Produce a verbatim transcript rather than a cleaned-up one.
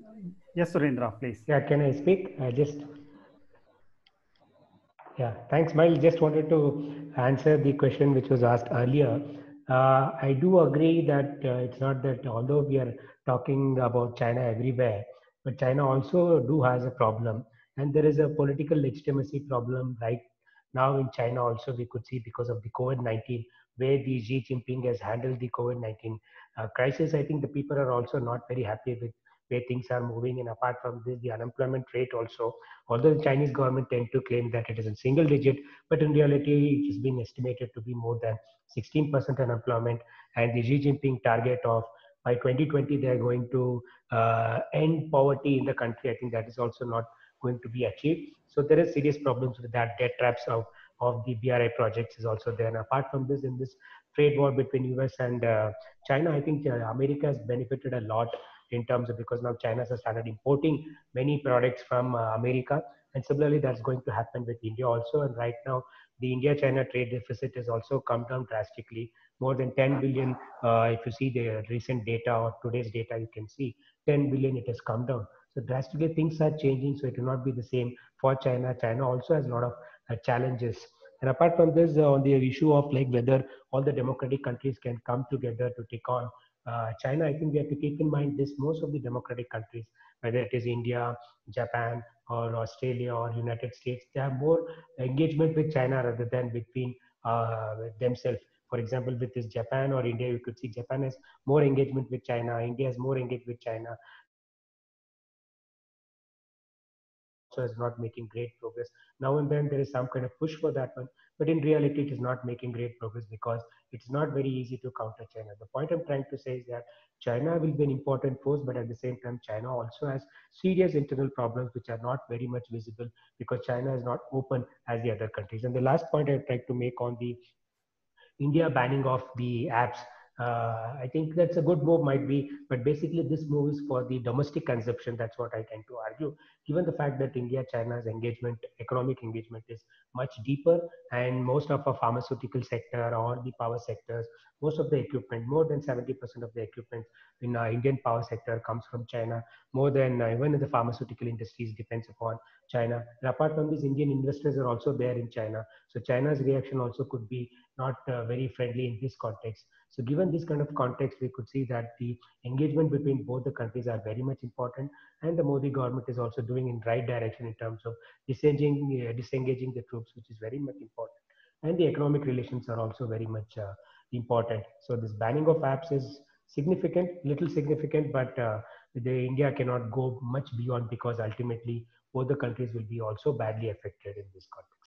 Yes, Surendra, please. Yeah, can I speak? I just Yeah, thanks, Mile. Just wanted to answer the question which was asked earlier. Uh, I do agree that uh, it's not that although we are talking about China everywhere, but China also do has a problem, and there is a political legitimacy problem right now in China. Also, we could see because of the COVID nineteen, where the Xi Jinping has handled the COVID nineteen uh, crisis. I think the people are also not very happy with where things are moving, and apart from this, the unemployment rate also, although the Chinese government tend to claim that it is in single digit, but in reality it has been estimated to be more than sixteen percent unemployment. And the Xi Jinping target of by twenty twenty they are going to uh, end poverty in the country. I think that is also not going to be achieved. So there is serious problems with that. Debt traps of of the B R I projects is also there. And apart from this, in this trade war between U S and uh, China, I think uh, America has benefited a lot in terms of, because now China has started importing many products from uh, America, and similarly that's going to happen with India also. And right now the India-China trade deficit has also come down drastically, more than ten billion. Uh, if you see the recent data or today's data, you can see ten billion it has come down. So drastically things are changing, so it will not be the same for China. China also has a lot of uh, challenges. And apart from this, uh, on the issue of like whether all the democratic countries can come together to take on uh, China, I think we have to keep in mind this: most of the democratic countries, whether it is India, Japan, or Australia or United States, they have more engagement with China rather than between uh, themselves. For example, with this Japan or India, you could see Japan has more engagement with China, India has more engagement with China. Also is not making great progress. Now and then there is some kind of push for that one, but in reality it is not making great progress because it's not very easy to counter China. The point I'm trying to say is that China will be an important force, but at the same time China also has serious internal problems which are not very much visible because China is not open as the other countries. And the last point I'd like to make on the India banning of the apps. Uh, I think that's a good move, might be, but basically this move is for the domestic consumption. That's what I tend to argue. Given the fact that India China's engagement, economic engagement, is much deeper, and most of our pharmaceutical sector or the power sectors, most of the equipment, more than seventy percent of the equipment in our Indian power sector comes from China. More than uh, even in the pharmaceutical industries depends upon China. And apart from this, Indian investors are also there in China. So China's reaction also could be not uh, very friendly in this context. So given this kind of context, we could see that the engagement between both the countries are very much important, and the Modi government is also doing in right direction in terms of disengaging, uh, disengaging the troops, which is very much important. And the economic relations are also very much uh, important. So this banning of apps is significant, little significant, but uh, the India cannot go much beyond because ultimately both the countries will be also badly affected in this context.